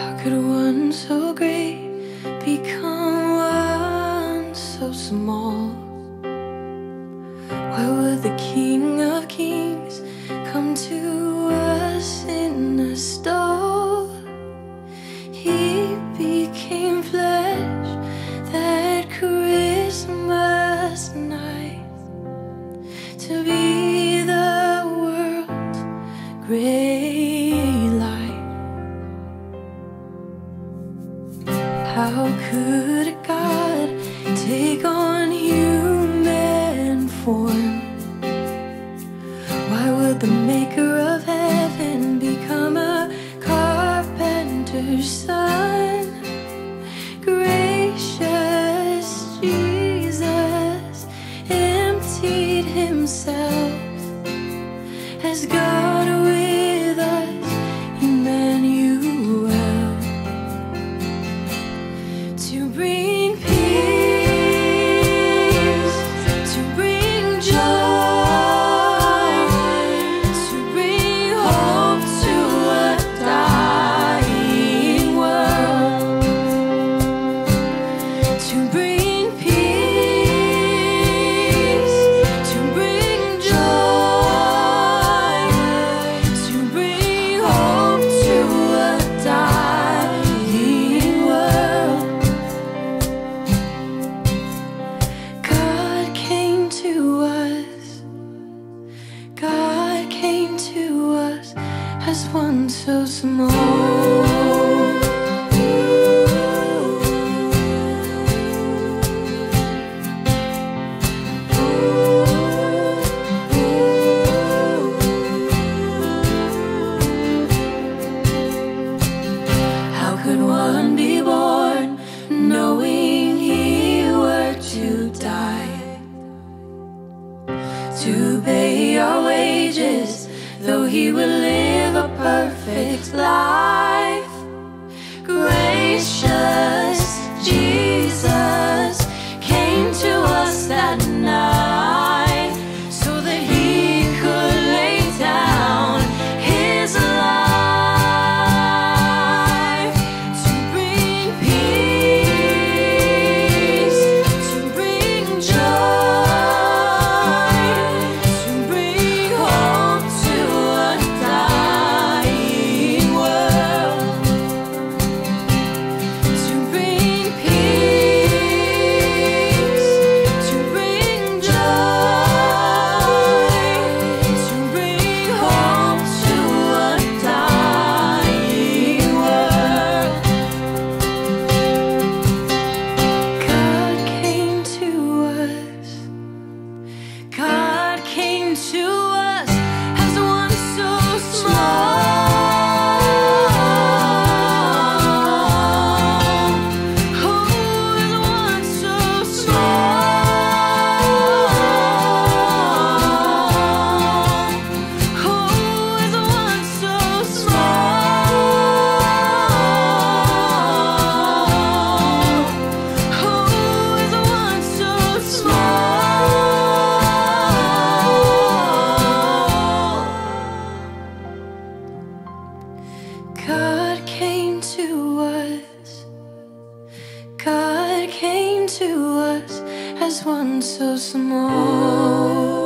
could one so great become one so small? Why would the King of Kings come to us in a stall? He became flesh that Christmas night to be the world's great light. How could a God take on human form? Why would the maker of heaven become a carpenter's son? Gracious Jesus emptied himself as God with us, Emmanuel, to bring peace, to bring joy, to bring hope to a dying world, to bring peace, to bring joy, to bring hope to a dying world. God came to us, God came to us as one so small. How could one be born knowing he were to die, to pay our wages, though he would live a perfect life? Gracious Jesus came to us that night so that he could lay down his life to bring peace, to bring joy, to bring hope to a dying world, to bring peace, to bring joy, to bring hope to a dying world. God came to us, God came to us as one so small. Oh, as one so small. Oh, as one so small. Oh, as one so small. God came to us, God came to us as one so small.